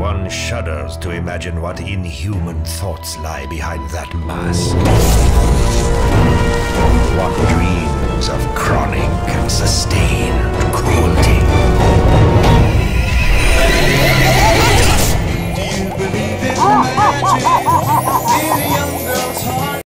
One shudders to imagine what inhuman thoughts lie behind that mask. One dreams of chronic and